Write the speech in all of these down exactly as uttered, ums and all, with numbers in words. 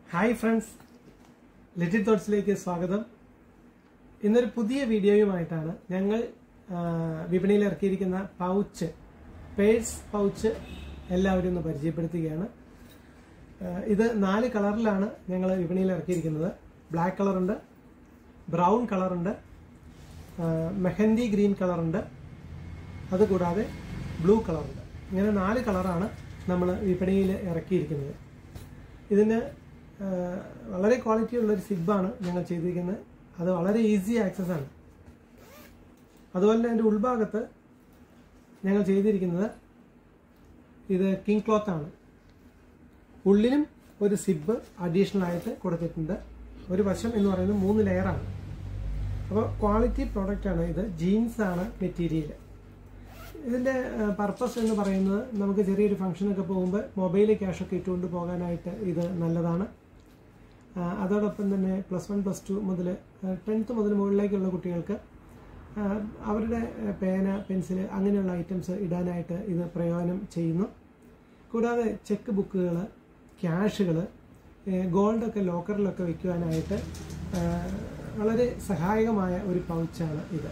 Hi friends, little തോട്ട്സിലേക്ക് സ്വാഗതം. ഇന്നൊരു പുതിയ വീഡിയോയുമായിട്ടാണ് ഞങ്ങൾ വിപണിയിൽ ഇറക്കിയിരിക്കുന്ന പൗച്ച് പേഴ്സ് പൗച്ച് എല്ലാവരും ഒന്ന് പരിചയപ്പെടുത്തുകയാണ്. ഇത് നാല് കളറിലാണ് ഞങ്ങൾ വിപണിയിൽ ഇറക്കിയിരിക്കുന്നത്. ബ്ലാക്ക് കളറുണ്ട്, ബ്രൗൺ കളറുണ്ട്, മെഹന്തി ഗ്രീൻ കളറുണ്ട്, അതുകൂടാതെ ബ്ലൂ കളറുണ്ട്. ഇങ്ങനെ നാല് കളറാണ് നമ്മൾ വിപണിയിൽ ഇറക്കിയിരിക്കുന്നത്. ഇതിന് വളരെ ക്വാളിറ്റി ഉള്ളൊരു സിബാണ് ഞങ്ങൾ ചെയ്തിരിക്കുന്നത്. അത് വളരെ ഈസി ആക്സസ് ആണ്. അതുപോലെ തന്നെ അതിൻ്റെ ഉൾഭാഗത്ത് ഞങ്ങൾ ചെയ്തിരിക്കുന്നത് ഇത് കിങ് ക്ലോത്ത് ആണ്. ഉള്ളിലും ഒരു സിബ് അഡീഷണൽ ആയിട്ട് കൊടുത്തിട്ടുണ്ട്. ഒരു വശം എന്ന് പറയുന്നത് മൂന്ന് ലെയറാണ്. അപ്പോൾ ക്വാളിറ്റി പ്രോഡക്റ്റ് ആണ്. ഇത് ജീൻസ് ആണ് മെറ്റീരിയൽ. ഇതിൻ്റെ പർപ്പസ് എന്ന് പറയുന്നത് നമുക്ക് ചെറിയൊരു ഫംഗ്ഷനൊക്കെ പോകുമ്പോൾ മൊബൈൽ ക്യാഷൊക്കെ ഇട്ടുകൊണ്ട് പോകാനായിട്ട് ഇത് നല്ലതാണ്. അതോടൊപ്പം തന്നെ പ്ലസ് വൺ പ്ലസ് ടു മുതൽ ടെൻത്ത് മുതൽ മുകളിലേക്കുള്ള കുട്ടികൾക്ക് അവരുടെ പേന, പെൻസിൽ അങ്ങനെയുള്ള ഐറ്റംസ് ഇടാനായിട്ട് ഇത് പ്രയോജനം ചെയ്യുന്നു. കൂടാതെ ചെക്ക് ബുക്കുകൾ, ക്യാഷുകൾ, ഗോൾഡൊക്കെ ലോക്കറിലൊക്കെ വയ്ക്കുവാനായിട്ട് വളരെ സഹായകമായ ഒരു പൗച്ചാണ് ഇത്.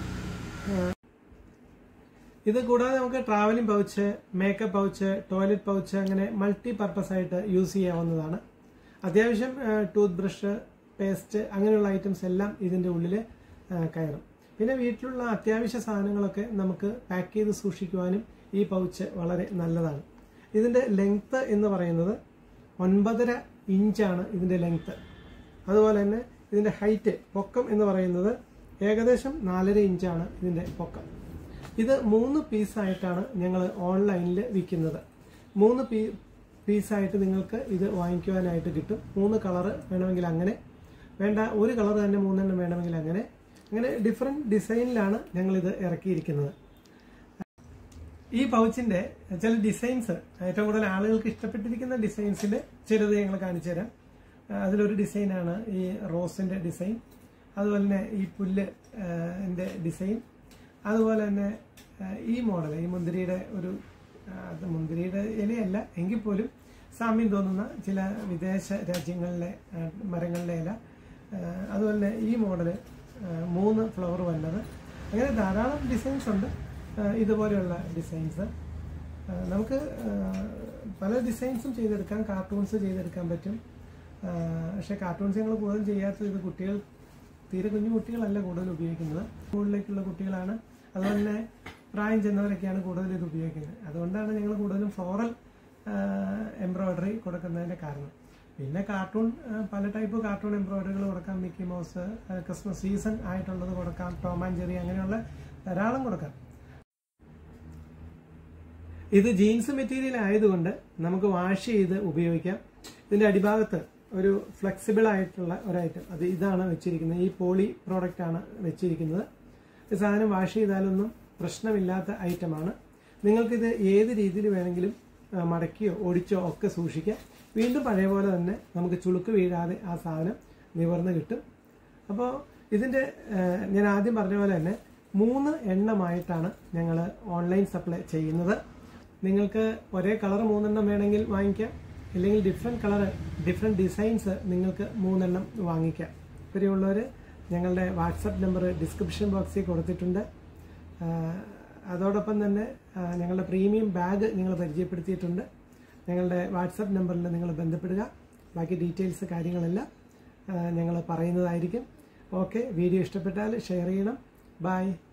ഇത് കൂടാതെ നമുക്ക് travelling pouch, makeup pouch, toilet pouch അങ്ങനെ മൾട്ടി പർപ്പസ് ആയിട്ട് യൂസ് ചെയ്യാവുന്നതാണ്. അത്യാവശ്യം ടൂത്ത് ബ്രഷ്, പേസ്റ്റ് അങ്ങനെയുള്ള ഐറ്റംസ് എല്ലാം ഇതിൻ്റെ ഉള്ളിൽ കയറും. പിന്നെ വീട്ടിലുള്ള അത്യാവശ്യ സാധനങ്ങളൊക്കെ നമുക്ക് പാക്ക് ചെയ്ത് സൂക്ഷിക്കുവാനും ഈ പൗച്ച് വളരെ നല്ലതാണ്. ഇതിൻ്റെ ലെങ്ത്ത് എന്ന് പറയുന്നത് ഒൻപതര ഇഞ്ചാണ് ഇതിൻ്റെ ലെങ്ത്ത്. അതുപോലെ തന്നെ ഇതിൻ്റെ ഹൈറ്റ്, പൊക്കം എന്ന് പറയുന്നത് ഏകദേശം നാലര ഇഞ്ചാണ് ഇതിൻ്റെ പൊക്കം. ഇത് മൂന്ന് പീസായിട്ടാണ് ഞങ്ങൾ ഓൺലൈനിൽ വിൽക്കുന്നത്. മൂന്ന് പീ പീസായിട്ട് നിങ്ങൾക്ക് ഇത് വാങ്ങിക്കുവാനായിട്ട് കിട്ടും. മൂന്ന് കളറ് വേണമെങ്കിൽ അങ്ങനെ, വേണ്ട ഒരു കളർ തന്നെ മൂന്നെണ്ണം വേണമെങ്കിൽ അങ്ങനെ, അങ്ങനെ ഡിഫറെൻറ്റ് ഡിസൈനിലാണ് ഞങ്ങളിത് ഇറക്കിയിരിക്കുന്നത്. ഈ പൗച്ചിൻ്റെ ചില ഡിസൈൻസ്, ഏറ്റവും കൂടുതൽ ആളുകൾക്ക് ഇഷ്ടപ്പെട്ടിരിക്കുന്ന ഡിസൈൻസിൽ ചിലത് ഞങ്ങൾ കാണിച്ചു തരാം. അതിലൊരു ഡിസൈനാണ് ഈ റോസിൻ്റെ ഡിസൈൻ. അതുപോലെ തന്നെ ഈ പുല്ല് ൻ്റെ ഡിസൈൻ. അതുപോലെ തന്നെ ഈ മോഡൽ, ഈ മുന്തിരിയുടെ ഒരു മുന്തിരിയുടെ ഇലയല്ല എങ്കിൽ പോലും സാമ്യം തോന്നുന്ന ചില വിദേശ രാജ്യങ്ങളിലെ മരങ്ങളിലെ ഇല. അതുപോലെ തന്നെ ഈ മോഡല് മൂന്ന് ഫ്ലവർ വന്നത്. അങ്ങനെ ധാരാളം ഡിസൈൻസ് ഉണ്ട്. ഇതുപോലെയുള്ള ഡിസൈൻസ് നമുക്ക് പല ഡിസൈൻസും ചെയ്തെടുക്കാം. കാർട്ടൂൺസ് ചെയ്തെടുക്കാൻ പറ്റും. പക്ഷേ കാർട്ടൂൺസ് ഞങ്ങൾ കൂടുതൽ ചെയ്യാത്തത് ഇത് കുട്ടികൾ, തീരെ കുഞ്ഞു കുട്ടികളല്ല കൂടുതൽ ഉപയോഗിക്കുന്നത്. സ്കൂളിലേക്കുള്ള കുട്ടികളാണ്. അതുപോലെ തന്നെ പ്രായം ചെന്നവരൊക്കെയാണ് കൂടുതൽ ഇത് ഉപയോഗിക്കുന്നത്. അതുകൊണ്ടാണ് ഞങ്ങൾ കൂടുതലും ഫ്ലോറൽ എംബ്രോയ്ഡറി കൊടുക്കുന്നതിൻ്റെ കാരണം. പിന്നെ കാർട്ടൂൺ, പല ടൈപ്പ് കാർട്ടൂൺ എംബ്രോയ്ഡറികൾ കൊടുക്കാം. മിക്കി മൗസ്, ക്രിസ്മസ് സീസൺ ആയിട്ടുള്ളത് കൊടുക്കാം. ടോം ആൻഡ് ജെറി അങ്ങനെയുള്ള ധാരാളം കൊടുക്കാം. ഇത് ജീൻസ് മെറ്റീരിയൽ ആയതുകൊണ്ട് നമുക്ക് വാഷ് ചെയ്ത് ഉപയോഗിക്കാം. ഇതിൻ്റെ അടിഭാഗത്ത് ഒരു ഫ്ലെക്സിബിൾ ആയിട്ടുള്ള ഒരു ഐറ്റം, അത് ഇതാണ് വെച്ചിരിക്കുന്നത്. ഈ പോളി പ്രോഡക്റ്റ് ആണ് വെച്ചിരിക്കുന്നത്. ഈ സാധനം വാഷ് ചെയ്താലൊന്നും പ്രശ്നമില്ലാത്ത ഐറ്റമാണ്. നിങ്ങൾക്കിത് ഏത് രീതിയിൽ വേണമെങ്കിലും മടക്കിയോ ഒടിച്ചോ ഒക്കെ സൂക്ഷിക്കാം. വീണ്ടും പഴയ പോലെ തന്നെ നമുക്ക് ചുളുക്ക് വീഴാതെ ആ സാധനം നിവർന്ന് കിട്ടും. അപ്പോൾ ഇതിൻ്റെ ഞാൻ ആദ്യം പറഞ്ഞ പോലെ തന്നെ മൂന്ന് എണ്ണമായിട്ടാണ് ഞങ്ങൾ ഓൺലൈൻ സപ്ലൈ ചെയ്യുന്നത്. നിങ്ങൾക്ക് ഒരേ കളർ മൂന്നെണ്ണം വേണമെങ്കിൽ വാങ്ങിക്കാം. ഇല്ലെങ്കിൽ ഡിഫറെൻറ്റ് കളർ, ഡിഫറെൻറ്റ് ഡിസൈൻസ് നിങ്ങൾക്ക് മൂന്നെണ്ണം വാങ്ങിക്കാം. ഇവരെയുള്ളവർ ഞങ്ങളുടെ വാട്സപ്പ് നമ്പർ ഡിസ്ക്രിപ്ഷൻ ബോക്സിൽ കൊടുത്തിട്ടുണ്ട്. അതോടൊപ്പം തന്നെ ഞങ്ങളുടെ പ്രീമിയം ബാഗ് ഞങ്ങൾ പരിചയപ്പെടുത്തിയിട്ടുണ്ട്. ഞങ്ങളുടെ വാട്സപ്പ് നമ്പറിൽ നിങ്ങൾ ബന്ധപ്പെടുക. ബാക്കി ഡീറ്റെയിൽസ് കാര്യങ്ങളെല്ലാം ഞങ്ങൾ പറയുന്നതായിരിക്കും. ഓക്കെ, വീഡിയോ ഇഷ്ടപ്പെട്ടാൽ ഷെയർ ചെയ്യണം. ബൈ.